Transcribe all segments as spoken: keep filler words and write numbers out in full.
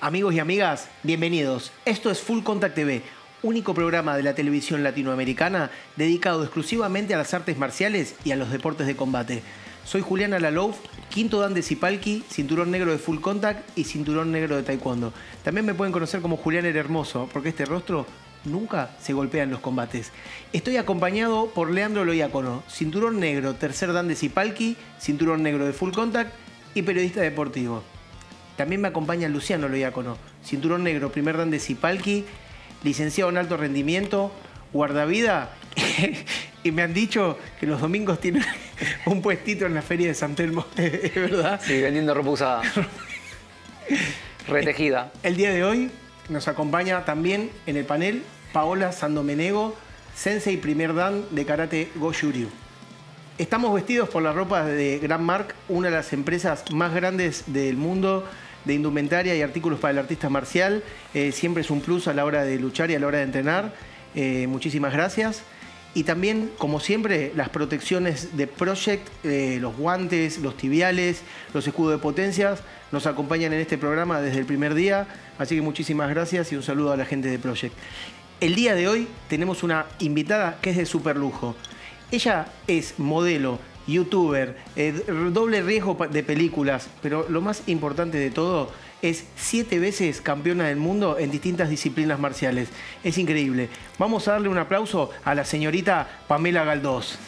Amigos y amigas, bienvenidos. Esto es Full Contact T V, único programa de la televisión latinoamericana dedicado exclusivamente a las artes marciales y a los deportes de combate. Soy Juliana Lalouf, quinto dan de Cipalki, cinturón negro de Full Contact y cinturón negro de Taekwondo. También me pueden conocer como Julián el Hermoso, porque este rostro nunca se golpea en los combates. Estoy acompañado por Leandro Loiacono, cinturón negro, tercer dan de Cipalki, cinturón negro de Full Contact y periodista deportivo. También me acompaña Luciano Loiacono, cinturón negro, primer dan de Cipalki, licenciado en alto rendimiento, guardavida, y me han dicho que los domingos tiene un puestito en la feria de San Telmo, ¿es verdad? Sí, vendiendo ropa usada, retejida. El día de hoy nos acompaña también en el panel Paola Sandomenego, sensei primer dan de karate Goju-Ryu. Estamos vestidos por las ropas de Grand Mark, una de las empresas más grandes del mundo de indumentaria y artículos para el artista marcial. Eh, siempre es un plus a la hora de luchar y a la hora de entrenar. Eh, muchísimas gracias. Y también, como siempre, las protecciones de Project, eh, los guantes, los tibiales, los escudos de potencias, nos acompañan en este programa desde el primer día. Así que muchísimas gracias y un saludo a la gente de Project. El día de hoy tenemos una invitada que es de súper lujo. Ella es modelo, youtuber, eh, doble riesgo de películas, pero lo más importante de todo es siete veces campeona del mundo en distintas disciplinas marciales. Es increíble. Vamos a darle un aplauso a la señorita Pamela Galdós.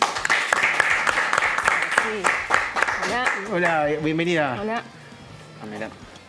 Sí. Hola. Hola, bienvenida. Hola. Pamela.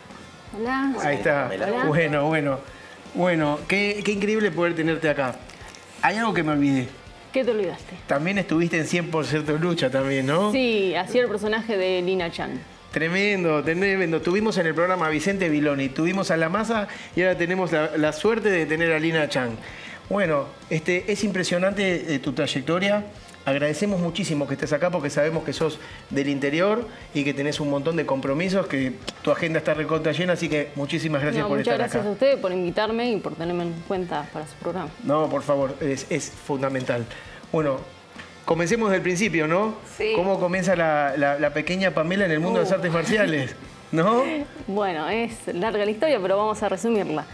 Hola. Ahí está. Hola. Bueno, bueno. Bueno, qué, qué increíble poder tenerte acá. Hay algo que me olvidé. ¿Qué te olvidaste? También estuviste en cien por ciento lucha también, ¿no? Sí, hacía el personaje de Lina Chan. Tremendo, tremendo. Tuvimos en el programa a Vicente Viloni, tuvimos a La Masa y ahora tenemos la, la suerte de tener a Lina Chan. Bueno, este, es impresionante eh, tu trayectoria. Agradecemos muchísimo que estés acá porque sabemos que sos del interior y que tenés un montón de compromisos, que tu agenda está recontra llena, así que muchísimas gracias No, por muchas estar gracias acá. a ustedes por invitarme y por tenerme en cuenta para su programa. No, por favor, es, es fundamental. Bueno, comencemos del principio, ¿no? Sí. ¿Cómo comienza la, la, la pequeña Pamela en el mundo Uh. de las artes marciales? ¿No? Bueno, es larga la historia, pero vamos a resumirla.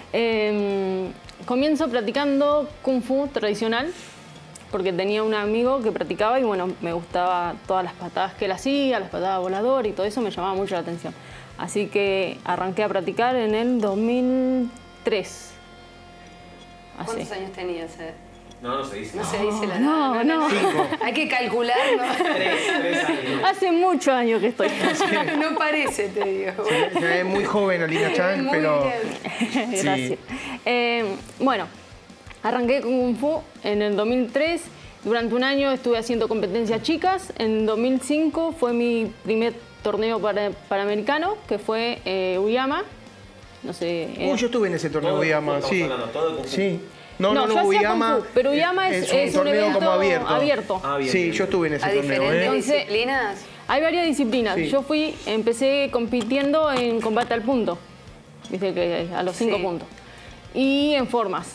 Eh, comienzo practicando Kung Fu tradicional, porque tenía un amigo que practicaba y bueno, me gustaba todas las patadas que él hacía, las patadas voladoras y todo eso me llamaba mucho la atención. Así que arranqué a practicar en el dos mil tres. Así. ¿Cuántos años tenías? Eh? No, no se dice. No se dice la edad. No, no. Hay que calcular, ¿no? Tres, tres años. Hace muchos años que estoy. No parece, te digo. Se ve muy joven Lina Chan, Muy pero... bien. Gracias. Sí. Eh, bueno, arranqué con Kung Fu en el dos mil tres. Durante un año estuve haciendo competencias chicas. En dos mil cinco fue mi primer torneo para, panamericano, que fue eh, Uyama. No sé. Uy, yo estuve en ese torneo Todo de Uyama, Kung Fu, sí. estamos hablando, todo Kung Fu. Sí. No, no, yo no, hacía Uyama... Kung Fu, pero Uyama es, es un, torneo evento como abierto. abierto. Ah, bien, Sí, bien, yo estuve en ese ¿A torneo, diferentes ¿eh? Entonces- disciplinas? Hay varias disciplinas. Sí. Yo fui, empecé compitiendo en combate al punto, viste que a los cinco Sí. puntos, y en formas.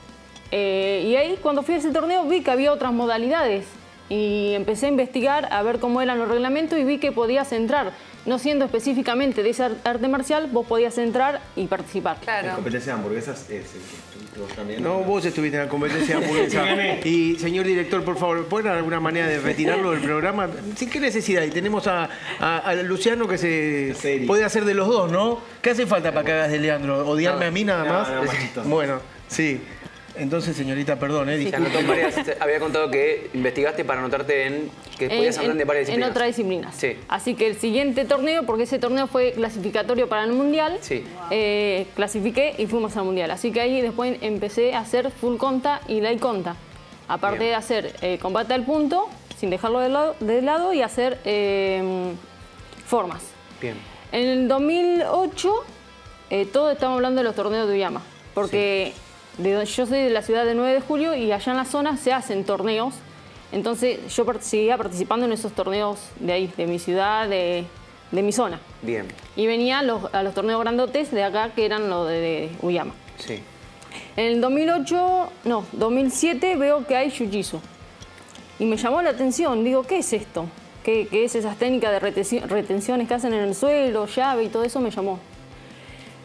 Eh, y ahí cuando fui a ese torneo vi que había otras modalidades y empecé a investigar a ver cómo eran los reglamentos y vi que podías entrar, no siendo específicamente de esa arte marcial, vos podías entrar y participar. En Claro. competencia de hamburguesas es el que vos también. No, vos estuviste en la competencia de hamburguesa. Y, señor director, por favor, ¿pueden alguna manera de retirarlo del programa? ¿Sin qué necesidad? Y tenemos a, a- a Luciano que se Serio. puede hacer de los dos, ¿no? ¿Qué hace falta para que hagas de Leandro? ¿Odiarme No, a mí nada no, más? no, más chistoso. Bueno, sí. Entonces, señorita, perdón, ¿eh? Se Disculpe. anotó en varias, había contado que investigaste para anotarte en que podías aprender de varias en disciplinas. otras disciplinas. Sí. Así que el siguiente torneo, porque ese torneo fue clasificatorio para el Mundial, Sí. eh, clasifiqué y fuimos al Mundial. Así que ahí después empecé a hacer full conta y light conta. Aparte Bien. de hacer eh, combate al punto, sin dejarlo de lado, de lado y hacer eh, formas. Bien. En el dos mil ocho, eh, todos estamos hablando de los torneos de Uyama, porque de donde yo soy de la ciudad de nueve de julio y allá en la zona se hacen torneos. Entonces yo part- seguía participando en esos torneos de ahí, de mi ciudad, de, de mi zona. Bien. Y venía a los, a los torneos grandotes de acá, que eran los de, de Uyama. Sí. En el dos mil ocho, no, dos mil siete veo que hay Jiu-Jitsu. Y me llamó la atención, digo, ¿qué es esto? ¿Qué, qué es esas técnicas de retenci- retenciones que hacen en el suelo, llave y todo eso? Me llamó.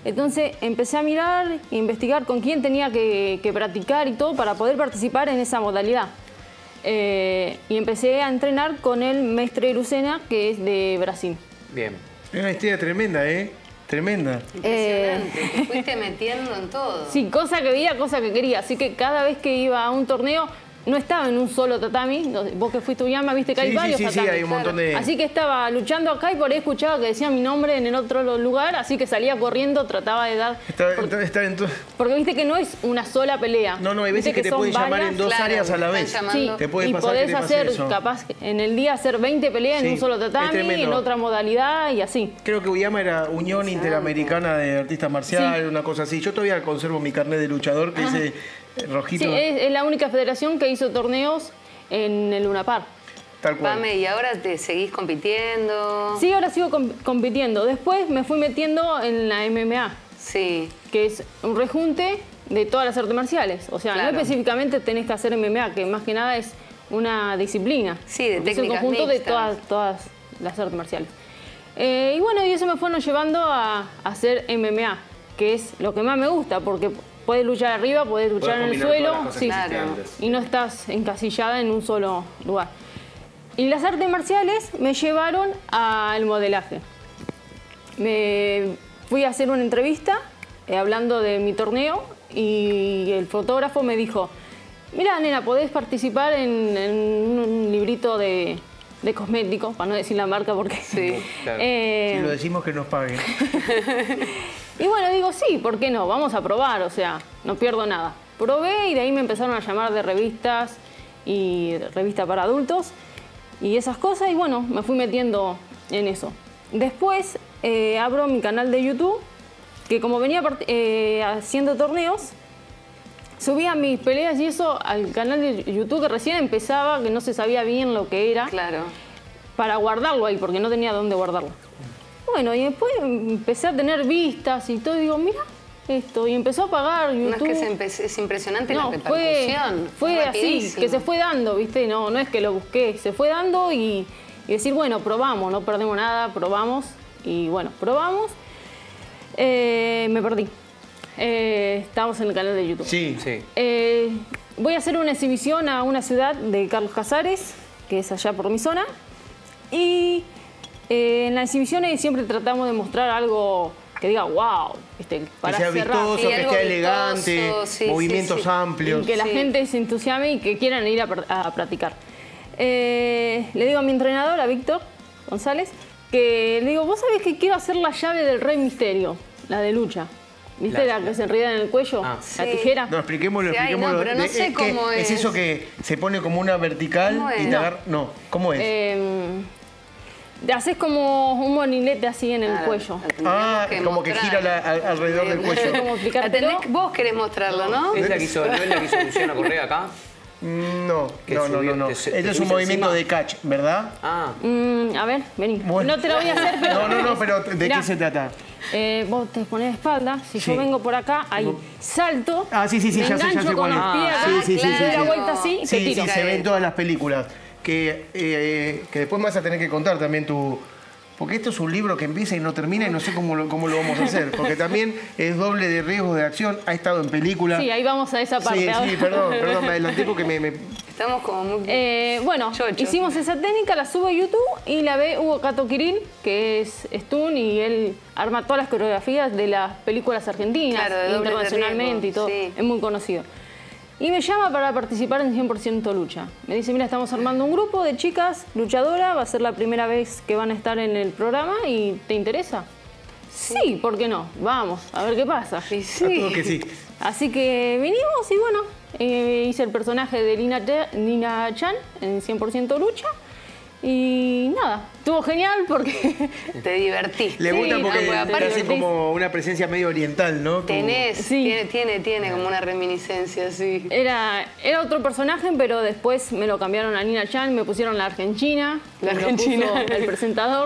Entonces empecé a mirar e investigar con quién tenía que, que practicar y todo para poder participar en esa modalidad. Eh, y empecé a entrenar con el Mestre Lucena, que es de Brasil. Bien. Es una historia tremenda, ¿eh? Tremenda. Impresionante, te fuiste metiendo en todo. Sí, cosa que veía, cosa que quería. Así que cada vez que iba a un torneo, no estaba en un solo tatami. Vos que fuiste a Uyama, viste que hay Sí, sí, varios sí, sí, tatamis. hay un montón de- Así que estaba luchando acá y por ahí escuchaba que decía mi nombre en el otro lugar, así que salía corriendo, trataba de dar... Está, por- está- está en to- porque viste que no es una sola pelea. No, no, hay Viste veces que te son pueden llamar varias. en dos Claro, áreas a la están vez. llamando. Sí, Te puede y pasar que podés te pase hacer, eso. capaz, en el día hacer veinte peleas Sí, en un solo es tatami, tremendo. en otra modalidad y así. Creo que Uyama era Unión Interamericana de Artistas Marciales, Sí. una cosa así. Yo todavía conservo mi carnet de luchador, que dice eh, rojito, Sí, es, es la única federación que hizo torneos en el Luna Park. tal cual. Pame, ¿y ahora te seguís compitiendo? Sí, ahora sigo com- compitiendo. Después me fui metiendo en la M M A, Sí. que es un rejunte de todas las artes marciales. O sea, Claro. no específicamente tenés que hacer M M A, que más que nada es una disciplina. Sí, de Porque es el técnicas conjunto de mixtas. todas, todas las artes marciales. Eh, y bueno, y eso me fueron llevando a, a hacer M M A, que es lo que más me gusta, porque puedes luchar arriba, puedes luchar en el combinar todas suelo, las cosas sí, existentes. y no estás encasillada en un solo lugar. Y las artes marciales me llevaron al modelaje. Me fui a hacer una entrevista eh, hablando de mi torneo y el fotógrafo me dijo, mira, nena, podés participar en, en un librito de, de cosméticos, para no decir la marca porque... Sí, claro. Eh, Si lo decimos que nos paguen. y bueno, digo, sí, ¿por qué no? Vamos a probar, o sea, no pierdo nada. Probé y de ahí me empezaron a llamar de revistas y revistas para adultos y esas cosas y bueno, me fui metiendo en eso. Después eh, abro mi canal de YouTube, que como venía part- eh, haciendo torneos, subía mis peleas y eso al canal de YouTube que recién empezaba, que no se sabía bien lo que era, Claro. para guardarlo ahí, porque no tenía dónde guardarlo. Bueno, y después empecé a tener vistas y todo, y digo, mira esto, y empezó a pagar No es YouTube. que se empe- es impresionante la No, fue, repercusión. fue así, rapidísimo. que se fue dando, ¿viste? No, no es que lo busqué, se fue dando y, y decir, bueno, probamos, no perdemos nada, probamos. Y bueno, probamos. Eh, me perdí. Eh, estamos en el canal de YouTube. Sí. Sí. Eh, voy a hacer una exhibición a una ciudad de Carlos Casares, que es allá por mi zona. Y eh, en las exhibiciones siempre tratamos de mostrar algo que diga, wow, ¿viste? Que Para sea cerrar. vistoso, Sí, que algo sea vistoso, elegante, sí, movimientos sí, sí. amplios. Y que la Sí. gente se entusiasme y que quieran ir a, pr- a practicar. Eh, le digo a mi entrenador, a Víctor González, que le digo, vos sabés que quiero hacer la llave del Rey Misterio, la de lucha. ¿Viste La- la, que se enreda en el cuello? Ah. La Sí. tijera. No, expliquémoslo, Sí, ay, no, expliquémoslo. pero no De- sé es que cómo es es. eso que se pone como una vertical ¿Cómo y es? te No. agarra. No, ¿cómo es? Eh, te haces como un molinete así en el Claro, cuello. la tendríamos Ah, como que mostrar. gira la- al- alrededor del cuello. ¿Cómo explicártelo? La tenés- vos querés mostrarlo, ¿no? ¿Es la que hizo, ¿no es la que hizo Luciana Correa acá? Mm, No, Que no, no, subió- no, no. te- te Este es un subís movimiento encima. de catch, ¿verdad? Ah, Mm, a ver, vení. Bueno. No te lo voy a hacer, pero... No, no, no, pero ¿de Mirá, qué se trata? eh, vos te pones de espalda, si Sí. yo vengo por acá, ahí salto, Ah, sí, sí, sí, me ya sé, ya engancho sé con cuál es. los pies Ah, acá, sí, sí, sí, y sí, doy la sí. vuelta así y te Sí, tiro. sí, se ve en todas las películas. Que, eh, que después me vas a tener que contar también tu... Porque esto es un libro que empieza y no termina y no sé cómo lo, cómo lo vamos a hacer. Porque también es doble de riesgos de acción, ha estado en película. Sí, ahí vamos a esa parte. Sí, ahora. sí, perdón, perdón, me adelanté porque me... me- Estamos como muy... Eh, bueno, Chocho. hicimos esa técnica, la subo a YouTube y la ve Hugo Cato Quiril, que es Stun y él arma todas las coreografías de las películas argentinas, Claro, de dobles de internacionalmente y riesgo, todo. sí. Es muy conocido. Y me llama para participar en cien por ciento lucha. Me dice, mira, estamos armando un grupo de chicas luchadoras, va a ser la primera vez que van a estar en el programa y ¿te interesa? Sí, ¿por qué no? Vamos, a ver qué pasa. Y a sí. todo que sí. Así que vinimos y bueno, eh, hice el personaje de Lina, Te- Nina Chan en cien por ciento lucha. Y nada, estuvo genial porque Te divertiste. Le gusta Sí, porque no, porque te aparte hace te- como una presencia medio oriental, ¿no? Como- Tenés, Sí. tiene, tiene, tiene como una reminiscencia, sí. era, era otro personaje, pero después me lo cambiaron a Nina Chan, me pusieron la argentina, La me lo argentina. puso el presentador.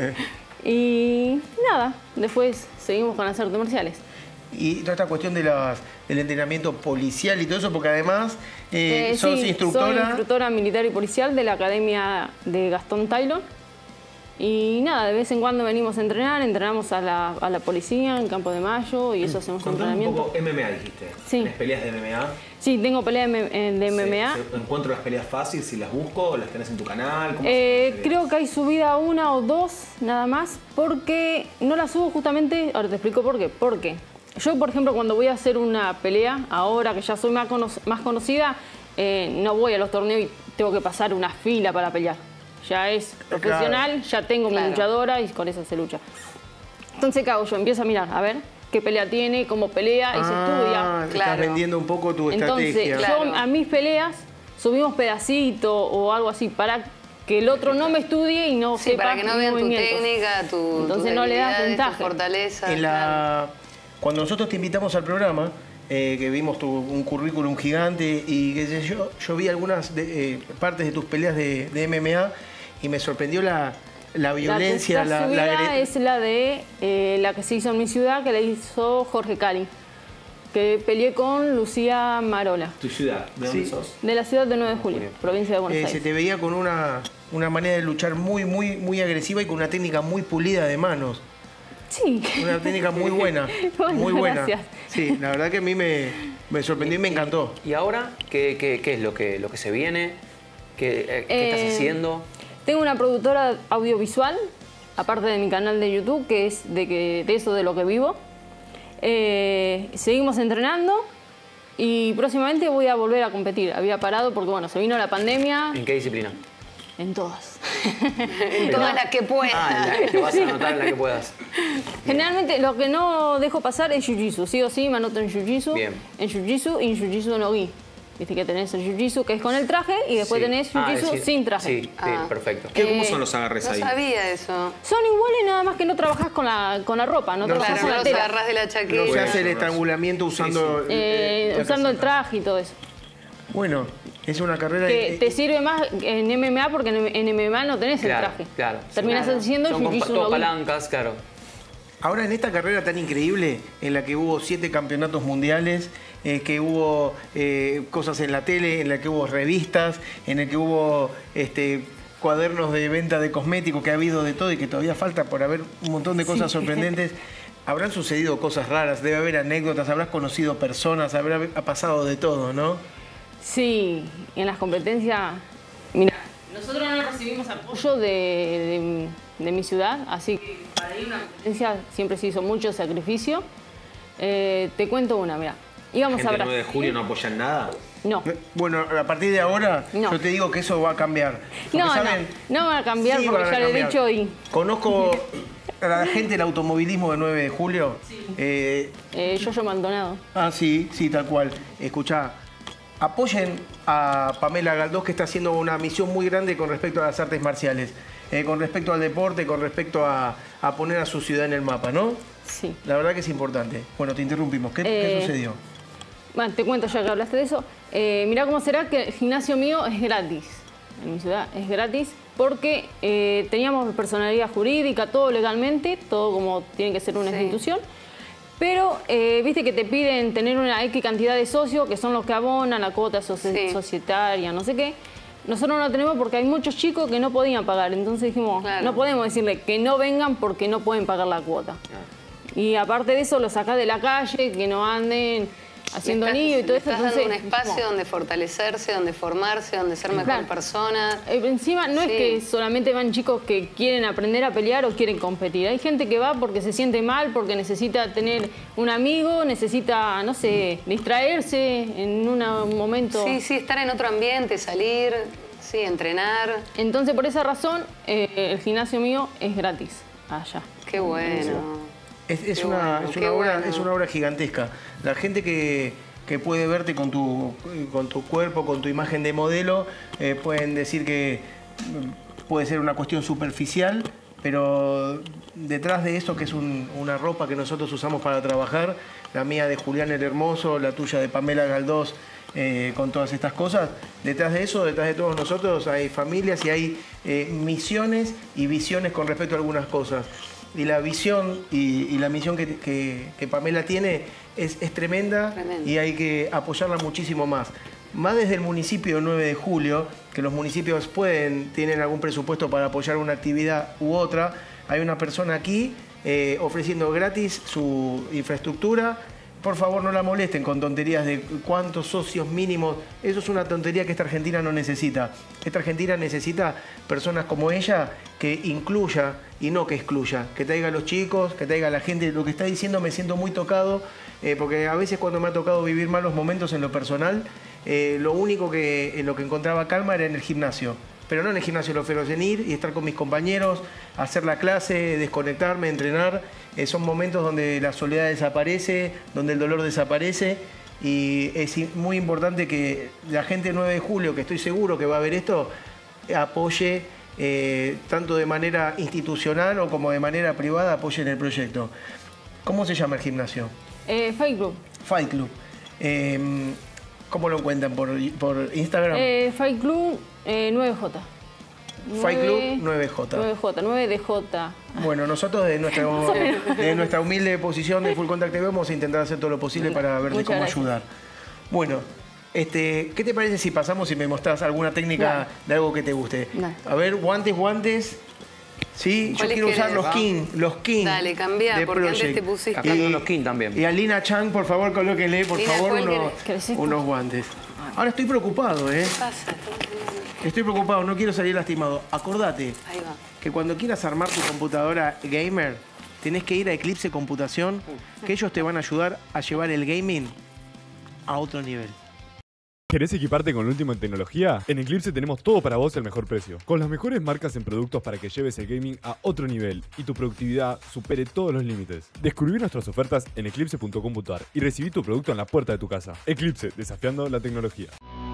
Y nada, después seguimos con las artes marciales. Y toda esta cuestión de las, del entrenamiento policial y todo eso, porque además eh, Eh, sos sí, instructora. Soy instructora militar y policial de la Academia de Gastón Taylor. Y nada, de vez en cuando venimos a entrenar, entrenamos a la, a la policía en Campo de Mayo y eso hacemos Contame un entrenamiento. poco M M A, dijiste. Sí. ¿Tenés peleas de M M A? Sí, tengo peleas de, de M M A. ¿Se- se- ¿Encuentro las peleas fáciles si las busco o las tenés en tu canal? ¿Cómo Eh, se- creo que hay subida una o dos nada más porque no la subo justamente, ahora te explico por qué. Porque yo, por ejemplo, cuando voy a hacer una pelea, ahora que ya soy más, cono más conocida, eh, no voy a los torneos y tengo que pasar una fila para pelear. Ya es profesional, ya tengo Claro. mi luchadora y con esa se lucha. Entonces, ¿qué hago yo? Empiezo a mirar, a ver qué pelea tiene, cómo pelea y se estudia. Ah, estás Claro. vendiendo un poco tu Entonces, estrategia. Claro. yo a mis peleas subimos pedacitos o algo así para que el otro no me estudie y no Sí, sepa para que no mis vean tu movimientos. técnica, tu, Entonces tus no le das debilidades, ventaja. tu fortaleza. En la... Cuando nosotros te invitamos al programa, eh, que vimos tu, un currículum gigante y qué sé yo, yo vi algunas de, eh, partes de tus peleas de, de M M A y me sorprendió la, la violencia, la, la, tercera la subida agre- es la de eh, la que se hizo en mi ciudad, que la hizo Jorge Cali, que peleé con Lucía Marola, ¿Tu ciudad? ¿De dónde Sí. sos? de la ciudad de nueve de julio, provincia de Buenos eh, se Aires. te veía con una, una manera de luchar muy, muy, muy agresiva y con una técnica muy pulida de manos. Sí. Una técnica muy buena, Bueno, muy buena. gracias. Sí, la verdad que a mí me, me sorprendió y me encantó. ¿Y ahora qué, qué- qué es lo que, lo que se viene? ¿Qué, eh, qué Eh, estás haciendo? Tengo una productora audiovisual, aparte de mi canal de YouTube, que es de, que, de eso de lo que vivo. Eh, seguimos entrenando y próximamente voy a volver a competir. Había parado porque, bueno, se vino la pandemia ¿En qué disciplina? en todas. En todas las que puedas. Ah, en la- te vas a anotar en la que puedas. Generalmente lo que no dejo pasar es Jiu-Jitsu. Sí o sí me anoto en Jiu-Jitsu, Bien. en Jiu-Jitsu y en Jiu-Jitsu no gi. Viste que tenés el Jiu-Jitsu que es con el traje y después Sí. tenés Ah, Jiu-Jitsu es decir, sin traje. Sí, sí, Ah. perfecto. ¿Qué, ¿Cómo Eh, son los agarres No ahí? sabía eso. Son iguales nada más que no trabajás con la, con la ropa, no, No, trabajás Claro, con no la los tela. agarrás de la No chaqueta. se hace el estrangulamiento usando... Eh, eh, usando el traje y todo eso. Bueno, es una carrera... Que eh, te sirve más en M M A porque en en M M A no tenés Claro, el traje. claro. Terminas Claro. haciendo Son con Jiu-Jitsu todo no gi. palancas, claro. Ahora en esta carrera tan increíble, en la que hubo siete campeonatos mundiales, eh, que hubo eh, cosas en la tele, en la que hubo revistas, en el que hubo este, cuadernos de venta de cosméticos, que ha habido de todo y que todavía falta por haber un montón de cosas sorprendentes. Habrán sucedido cosas raras, debe haber anécdotas, habrás conocido personas, habrá ha pasado de todo, ¿no? Sí, en las competencias, mira, nosotros no recibimos apoyo de, de- de mi ciudad, así que para ir a una competencia siempre se hizo mucho sacrificio. Eh, te cuento una, mira, íbamos ¿Gente a del Brasil. nueve de julio no apoyan nada? No. Bueno, a partir de ahora No. yo te digo que eso va a cambiar. Porque, No, no, ¿saben? no va a cambiar Sí, porque van a ya lo he cambiar. dicho y Conozco a la gente del automovilismo de nueve de julio. Eh, eh, yo yo Maldonado. ah, sí, sí, tal cual. Escuchá, apoyen a Pamela Galdós, que está haciendo una misión muy grande con respecto a las artes marciales, eh, con respecto al deporte, con respecto a, a poner a su ciudad en el mapa, ¿no? Sí. La verdad que es importante. Bueno, te interrumpimos. ¿Qué, qué Eh, sucedió? Bueno, te cuento ya que hablaste de eso. Eh, mirá cómo será que el gimnasio mío es gratis. En mi ciudad es gratis porque eh, teníamos personalidad jurídica, todo legalmente, todo como tiene que ser una Sí. institución. Pero eh, viste que te piden tener una X cantidad de socios, que son los que abonan la cuota soci- Sí. societaria, no sé qué. Nosotros no la tenemos porque hay muchos chicos que no podían pagar. Entonces dijimos, Claro. no podemos decirle que no vengan porque no pueden pagar la cuota. Y aparte de eso, los sacás de la calle, que no anden haciendo Le estás- nido y todo le eso. Estás dando un Entonces, espacio como- donde fortalecerse, donde formarse, donde ser mejor Claro. persona. Eh, Encima no Sí. es que solamente van chicos que quieren aprender a pelear o quieren competir. Hay gente que va porque se siente mal, porque necesita tener un amigo, necesita, no sé, distraerse en una- un momento. Sí, sí, estar en otro ambiente, salir, sí, entrenar. Entonces, por esa razón, eh, el gimnasio mío es gratis allá. Qué bueno. Es, es Qué una, bueno, es, qué una obra, bueno. es una obra gigantesca. La gente que, que puede verte con tu, con tu cuerpo, con tu imagen de modelo, eh, pueden decir que mm, puede ser una cuestión superficial, pero detrás de eso, que es un- una ropa que nosotros usamos para trabajar, la mía de Julián el Hermoso, la tuya de Pamela Galdós, eh, con todas estas cosas, detrás de eso, detrás de todos nosotros, hay familias y hay eh, misiones y visiones con respecto a algunas cosas. Y la visión y, y la misión que, que- que Pamela tiene es, es tremenda Tremendo. y hay que apoyarla muchísimo más. más desde el municipio nueve de julio, que los municipios pueden, tienen algún presupuesto para apoyar una actividad u otra. Hay una persona aquí eh, ofreciendo gratis su infraestructura. Por favor, no la molesten con tonterías de cuántos socios mínimos. Eso es una tontería que esta Argentina no necesita. Esta Argentina necesita personas como ella que incluya y no que excluya. Que traiga a los chicos, que traiga a la gente. Lo que está diciendo me siento muy tocado, eh, porque a veces cuando me ha tocado vivir malos momentos en lo personal, eh, lo único que, en lo que encontraba calma era en el gimnasio. Pero no en el gimnasio de los Feroz, en ir y estar con mis compañeros, hacer la clase, desconectarme, entrenar. Eh, son momentos donde la soledad desaparece, donde el dolor desaparece. Y es muy importante que la gente del nueve de julio, que estoy seguro que va a ver esto, apoye eh, tanto de manera institucional o como de manera privada, apoyen el proyecto. ¿Cómo se llama el gimnasio? Eh, Fight Club. Fight Club. Eh, ¿Cómo lo encuentran? ¿Por, por Instagram? Eh, Fight Club eh, nueve J. Fight Club nueve J. nueve J, nueve D J. Bueno, nosotros de nuestra, de nuestra humilde posición de Full Contact T V vamos a intentar hacer todo lo posible para ver de Muchas cómo gracias. ayudar. Bueno, este, ¿qué te parece si pasamos y me mostrás alguna técnica Dale. de algo que te guste? Dale. A ver, guantes, guantes. Sí, yo ¿Cuáles quiero usar querés? los King, los King. Dale, cambiá, de porque antes Project. te pusiste- Acá son los King también. Y a Lina Chang, por favor, colóquenle, por Lina, favor, ¿cuál unos, querés? ¿Querés esto? unos guantes. Ahora estoy preocupado, ¿eh? ¿Qué pasa? Estoy preocupado, no quiero salir lastimado. Acordate Ahí va. que cuando quieras armar tu computadora gamer, tenés que ir a Eclipse Computación, que ellos te van a ayudar a llevar el gaming a otro nivel. ¿Querés equiparte con lo último en tecnología? En Eclipse tenemos todo para vos al mejor precio. Con las mejores marcas en productos para que lleves el gaming a otro nivel y tu productividad supere todos los límites. Descubrí nuestras ofertas en eclipse punto com punto a r y recibí tu producto en la puerta de tu casa. Eclipse, desafiando la tecnología.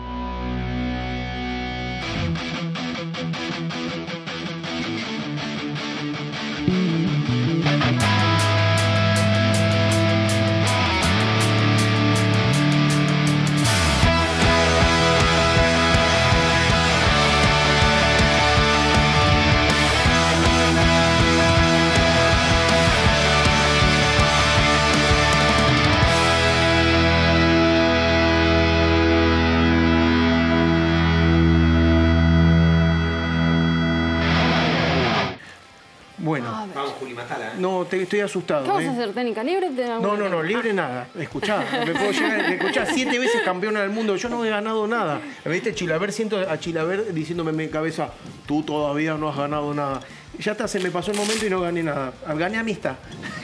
Bueno, Vamos, Juli, matala. ¿eh? no, te, estoy asustado. ¿Qué vas ¿eh? a hacer? ¿Técnica libre? ¿Te da No, alguna no, no, técnica? libre nada. Escuchá, me puedo llegar, escuchá, siete veces campeona del mundo, yo no he ganado nada. Me viste Chilaver, siento a Chilaver diciéndome en mi cabeza, tú todavía no has ganado nada. Ya está, se me pasó el momento y no gané nada. Gané amistad.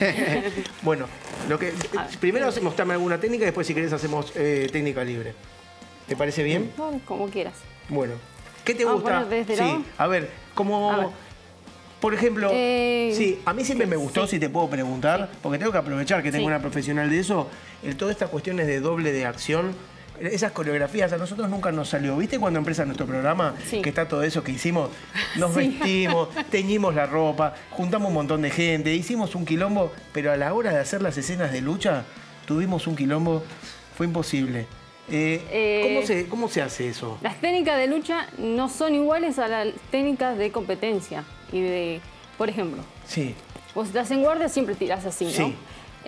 Bueno, lo que primero mostrame alguna técnica y después si querés hacemos eh, técnica libre. ¿Te parece bien? No, como quieras. Bueno. ¿Qué te ¿Vamos a gusta? poner de este Sí, lado? a ver, como... A ver. Por ejemplo, Eh, sí, a mí siempre me gustó, sí. si te puedo preguntar, porque tengo que aprovechar que tengo Sí. una profesional de eso, el, todas estas cuestiones de doble de acción, esas coreografías, a nosotros nunca nos salió. ¿Viste cuando empieza nuestro programa? Sí. Que está todo eso que hicimos, nos Sí. vestimos, teñimos la ropa, juntamos un montón de gente, hicimos un quilombo, pero a la hora de hacer las escenas de lucha, tuvimos un quilombo, fue imposible. Eh, Eh, ¿cómo, se, ¿Cómo se hace eso? Las técnicas de lucha no son iguales a las técnicas de competencia. Y de, por ejemplo, Sí, vos estás en guardia, siempre tirás así, ¿no? Sí.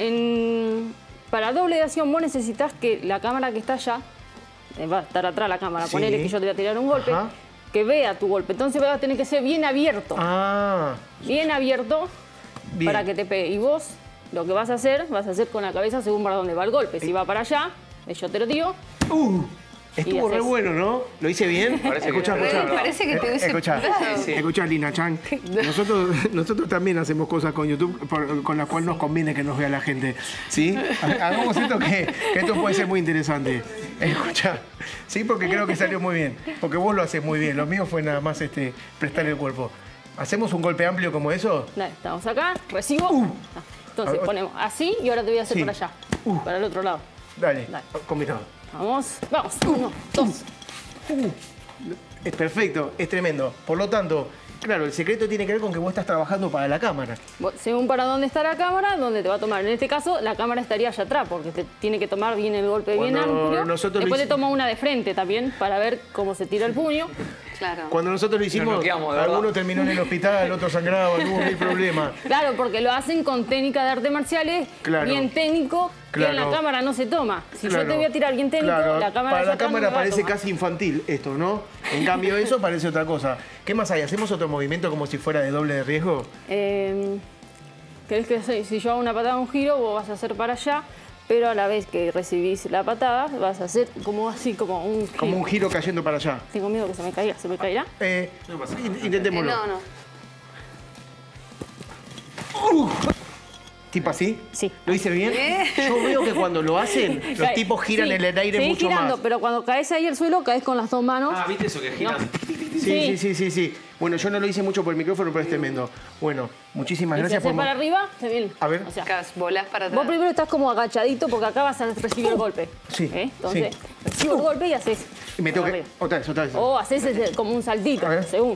En- para doble de acción vos necesitas que la cámara que está allá, eh, va a estar atrás la cámara, Sí. ponele que yo te voy a tirar un golpe, Ajá. que vea tu golpe. Entonces va a tener que ser bien abierto. Ah, Bien abierto bien. para que te pegue. Y vos lo que vas a hacer, vas a hacer con la cabeza según para dónde va el golpe. Si va para allá, yo te lo tiro. Uh, estuvo Y re haces- bueno, ¿no? ¿Lo hice bien? Parece que- escuchá, Re, escuchá. parece que te hubiese Escuchá, explotado. Sí. escuchá, Lina Chang. Nosotros, nosotros también hacemos cosas con YouTube por- con las cuales nos conviene que nos vea la gente. ¿Sí? Hagamos esto que, que esto puede ser muy interesante. Escuchá. Sí, porque creo que salió muy bien. Porque vos lo haces muy bien. Lo mío fue nada más este, prestar el cuerpo. ¿Hacemos un golpe amplio como eso? Dale, estamos acá, recibo. Ah, Entonces Uh. Ah, ponemos así y ahora te voy a hacer sí. para allá, Uh. para el otro lado. Dale, Dale. combinado. Vamos, vamos. Uno, dos. Es perfecto, es tremendo. Por lo tanto, claro, el secreto tiene que ver con que vos estás trabajando para la cámara. Vos, según para dónde está la cámara, dónde te va a tomar. En este caso, la cámara estaría allá atrás, porque te tiene que tomar bien el golpe bien Cuando amplio. nosotros lo Después te hicimos- toma una de frente también, para ver cómo se tira el puño. Claro. Cuando nosotros lo hicimos, noqueamos, de verdad. alguno terminó en el hospital, otro sangraba, no hubo mil problemas. Claro, porque lo hacen con técnica de artes marciales, Claro. bien técnico, que en la Claro. cámara no se toma. Si Claro. yo te voy a tirar bien técnico, Claro, la cámara para de la atrás no cámara me va a parece tomar. casi infantil esto, ¿no? En cambio eso parece otra cosa. ¿Qué más hay? ¿Hacemos otro movimiento como si fuera de doble de riesgo? Eh, ¿Querés que se- si yo hago una patada, un giro, vos vas a hacer para allá, pero a la vez que recibís la patada, vas a hacer como así, como un giro. Como un giro cayendo para allá. Tengo miedo que se me caiga, ¿se me caerá? Eh, in- Eh, intentémoslo. no, no. ¿Tipo así? Sí. ¿Lo hice bien? Yo veo que cuando lo hacen, los Cae- tipos giran sí, en el aire seguís mucho girando, más. pero cuando caes ahí al suelo, caes con las dos manos. Ah, ¿viste eso que giran? Sí, sí, sí, sí, sí. Bueno, yo no lo hice mucho por el micrófono, pero es tremendo. Bueno, muchísimas y si gracias haces por... para arriba, se bien. A ver. O sea, Acá volás para atrás. vos primero estás como agachadito porque acá vas a recibir el golpe. Sí, ¿Eh? Entonces, sí. recibo el golpe y haces. Y me tengo para que... arriba. Otra vez, otra vez. O haces ese- como un saltito, A ver. según.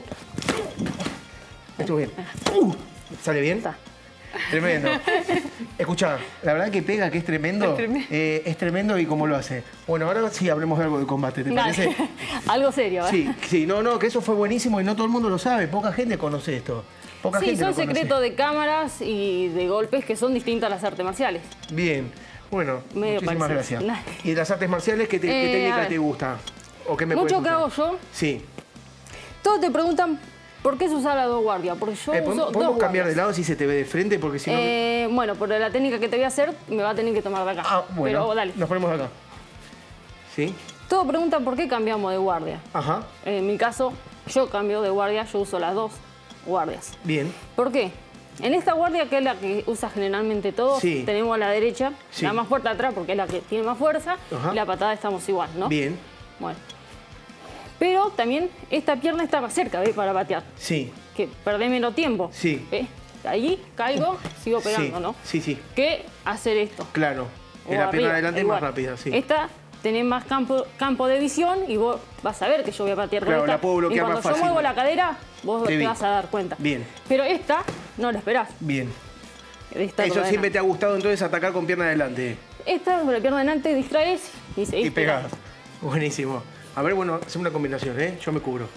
Estuvo bien. Uh, ¿Sale bien? Está. Tremendo. Escuchá, la verdad que pega, que es tremendo. Es tremendo, eh, es tremendo y cómo lo hace. Bueno, ahora sí hablemos de algo de combate, ¿te Dale. parece? Algo serio, ¿eh? Sí, sí, no, no, que eso fue buenísimo y no todo el mundo lo sabe. Poca gente conoce esto. Poca Sí, gente son lo conoce. secretos de cámaras y de golpes que son distintas a las artes marciales. Bien. Bueno, Medio muchísimas parecido. gracias. ¿Y de las artes marciales qué, te- qué Eh, a técnica ver. te gusta? ¿O qué me Mucho puedes que hago contar? yo, Sí. todos te preguntan por qué se usa la dos guardias. Porque yo Eh, uso ¿podemos dos podemos cambiar de guardias. lado si se te ve de frente? Porque si no... Eh, bueno, por la técnica que te voy a hacer, me va a tener que tomar de acá. Ah, bueno. Pero dale. Nos ponemos acá. ¿Sí? Todos preguntan por qué cambiamos de guardia. Ajá. En mi caso, yo cambio de guardia, yo uso las dos guardias. Bien. ¿Por qué? En esta guardia, que es la que usa generalmente todos, Sí. tenemos a la derecha, Sí. la más fuerte atrás porque es la que tiene más fuerza, Ajá. y la patada estamos igual, ¿no? Bien. Bueno. Pero también esta pierna está más cerca, ¿ves? Para patear. Sí. Que perdés menos tiempo. Sí. ¿Ves? Ahí caigo, sigo pegando, sí. ¿no? Sí, sí. Que hacer esto. Claro. O En la pierna arriba, adelante es igual. más rápida, sí. Esta tenés más campo, campo de visión y vos vas a ver que yo voy a patear con Claro, esta. la puedo bloquear y cuando más fácil. yo muevo la cadera, vos Te te, vi. vas a dar cuenta. Bien. Pero esta no la esperás. Bien. Esta Eso cadena. siempre te ha gustado entonces atacar con pierna adelante. Esta, con la pierna delante, distraes y seguís Y pegás. pegando. Buenísimo. A ver, bueno, hacemos una combinación, ¿eh? Yo me cubro.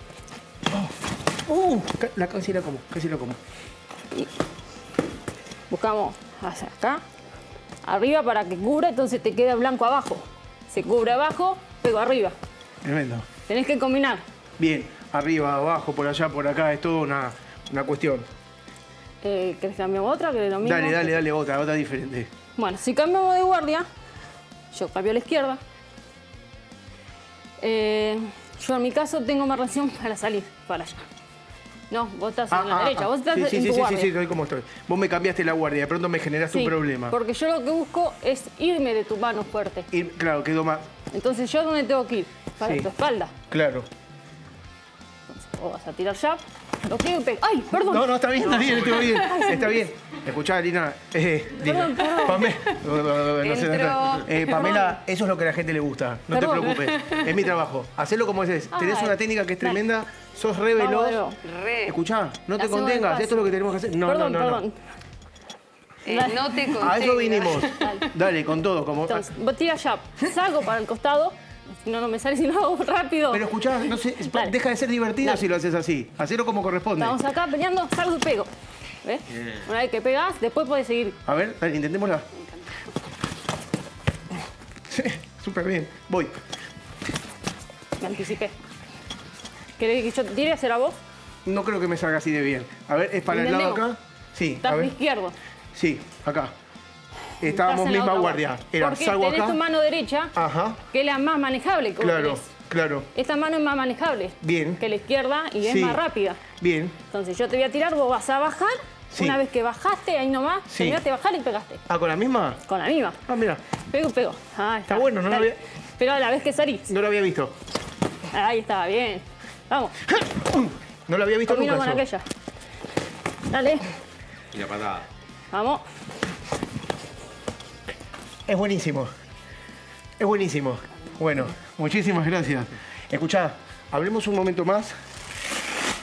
Oh. Uh, ca- la, casi la como, casi la como. Buscamos hacia acá, arriba para que cubra, entonces te queda blanco abajo. Se cubre abajo, pego arriba. Tremendo. Tenés que combinar. Bien, arriba, abajo, por allá, por acá, es todo una, una cuestión. Eh, ¿Querés que cambiamos otra? Que es lo mismo. Dale, dale, dale, otra, otra diferente. Bueno, si cambiamos de guardia, yo cambio a la izquierda. Eh, yo en mi caso tengo más reacción para salir para allá. No, vos estás en la derecha, vos estás Ah, sí, sí, en sí, tu sí, guardia. sí, sí, estoy como estoy. Vos me cambiaste la guardia, de pronto me generaste Sí, un problema. Porque yo lo que busco es irme de tu mano fuerte. Y, claro, quedó más. Entonces, ¿yo dónde tengo que ir? Para Sí. tu espalda. Claro. Entonces, vos vas a tirar ya, lo pego y pego. ¡Ay, perdón! No, no, está bien, está bien, está bien. Está bien. Escuchá, Lina. Eh, Lina. Perdón, perdón. Pame- no, no, no, no sé, no Entró. sé. Eh, Pamela, eso es lo que a la gente le gusta. No te Perdón. preocupes. Es mi trabajo. Hacelo como es. Tenés Ay, una técnica que es dale. tremenda. Sos re Vamos veloz. de nuevo. Re. Escuchá, no La te hacemos contengas. despacio. Esto es lo que tenemos que hacer. No, perdón, no, no, perdón. Eh, no te no. contengas. A eso vinimos. Dale, con todo. Como... Entonces, vos tiras ya, salgo para el costado. Si no, no me sale si no hago rápido. Pero escuchá, no sé, Dale. deja de ser divertido Dale. si lo haces así. Hacelo como corresponde. Estamos acá peleando, salgo y pego. ¿Ves? Una vez que pegás, después podés seguir. A ver, dale, intentémosla. Sí, súper bien. Voy. Me anticipé. ¿Querés que yo te tire a hacer a vos? No creo que me salga así de bien. A ver, ¿es para el lado Intentemos. acá? Sí, Estás a a mi ver. izquierdo. Sí, acá. Estábamos Estás en la misma otra guardia. Era, Porque salgo tenés acá. tu mano derecha, Ajá, que es la más manejable que vos claro, tenés. claro. Esta mano es más manejable Bien. que la izquierda y es Sí. más rápida. Bien. Entonces yo te voy a tirar, vos vas a bajar. Sí. Una vez que bajaste, ahí nomás, Sí. terminaste de bajar y pegaste. Ah, ¿con la misma? Con la misma. Ah, mira, Pego, pego. Ahí está. bueno, no lo Dale. había- Pero a la vez que salís. no lo había visto. Ahí está, bien. Vamos. No lo había visto Combino nunca con eso. aquella. Dale. Y la patada. Vamos. Es buenísimo. Es buenísimo. Bueno, muchísimas gracias. Escuchá, hablemos un momento más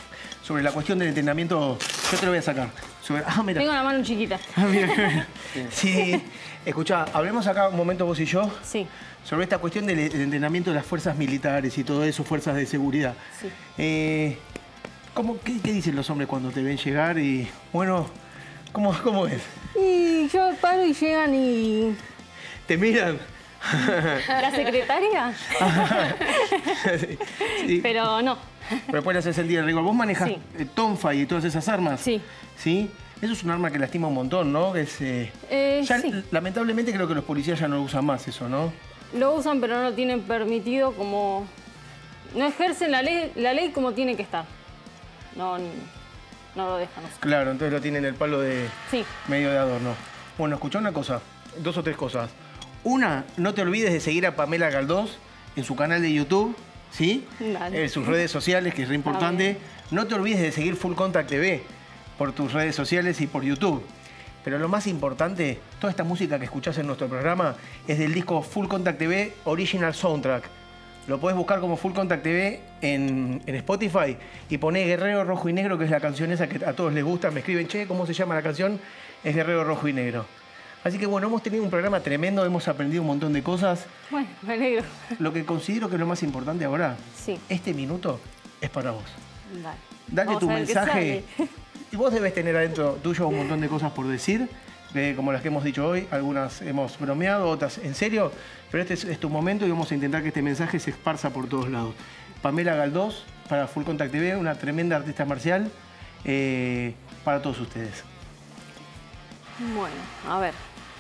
sobre la cuestión del entrenamiento. Yo te lo voy a sacar. Sobre, ah, mira. Tengo la mano chiquita. Ah, mira, mira. Sí. Escuchá, hablemos acá un momento vos y yo. Sí. Sobre esta cuestión del, del entrenamiento de las fuerzas militares y todo eso, fuerzas de seguridad. Sí. Eh, ¿cómo, qué, ¿Qué dicen los hombres cuando te ven llegar? Y bueno, ¿cómo, cómo es? Y yo paro y llegan y... ¿Te miran? ¿La secretaria? Sí, sí. Pero no. Pero después le hace sentir el rigor. ¿Vos manejás Sí. eh, tonfa y todas esas armas? Sí. ¿Sí? Eso es un arma que lastima un montón, ¿no? Que es, eh, Eh, ya, sí. lamentablemente creo que los policías ya no lo usan más eso, ¿no? Lo usan, pero no lo tienen permitido como... No ejercen la ley, la ley como tiene que estar. No, no lo dejan usar. Claro, entonces lo tienen el palo de Sí. medio de adorno. Bueno, escuchá una cosa, dos o tres cosas. Una, no te olvides de seguir a Pamela Galdós en su canal de YouTube, ¿sí? Dale. En sus redes sociales, que es re importante. bien. No te olvides de seguir Full Contact T V por tus redes sociales y por YouTube. Pero lo más importante, toda esta música que escuchás en nuestro programa es del disco Full Contact T V Original Soundtrack. Lo podés buscar como Full Contact T V en, en Spotify y poné Guerrero Rojo y Negro, que es la canción esa que a todos les gusta. Me escriben, che, ¿cómo se llama la canción? Es Guerrero Rojo y Negro. Así que bueno, hemos tenido un programa tremendo, hemos aprendido un montón de cosas. Bueno, me alegro. Lo que considero que es lo más importante ahora, Sí. este minuto es para vos. Dale. Dale Vamos tu a ver qué mensaje. sale. Y vos debes tener adentro tuyo un montón de cosas por decir, eh, como las que hemos dicho hoy. Algunas hemos bromeado, otras en serio. Pero este es, es tu momento y vamos a intentar que este mensaje se esparza por todos lados. Pamela Galdós, para Full Contact T V, una tremenda artista marcial, eh, para todos ustedes. Bueno, a ver.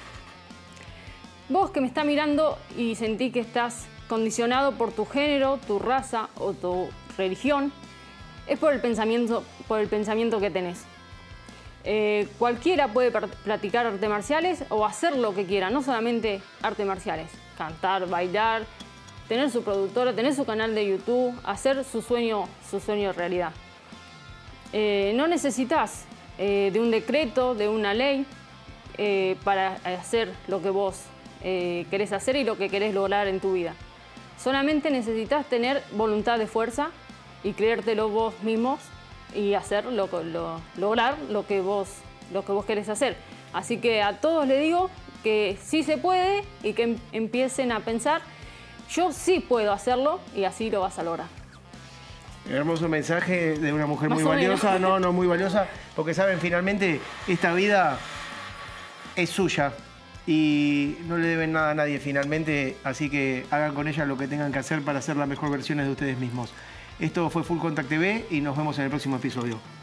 Vos que me estás mirando y sentí que estás condicionado por tu género, tu raza o tu religión, es por el pensamiento, por el pensamiento que tenés. Eh, cualquiera puede practicar artes marciales o hacer lo que quiera, no solamente artes marciales. Cantar, bailar, tener su productora, tener su canal de YouTube, hacer su sueño, su sueño realidad. Eh, no necesitas eh, de un decreto, de una ley, eh, para hacer lo que vos eh, querés hacer y lo que querés lograr en tu vida. Solamente necesitas tener voluntad de fuerza y creértelo vos mismos y hacer lo, lo, lograr lo que, vos, lo que vos querés hacer. Así que a todos les digo que sí se puede y que em, empiecen a pensar, yo sí puedo hacerlo y así lo vas a lograr. Hermoso mensaje de una mujer Más muy o valiosa, menos. no, no muy valiosa, porque saben, finalmente esta vida es suya y no le deben nada a nadie finalmente, así que hagan con ella lo que tengan que hacer para ser las mejores versiones de ustedes mismos. Esto fue Full Contact T V y nos vemos en el próximo episodio.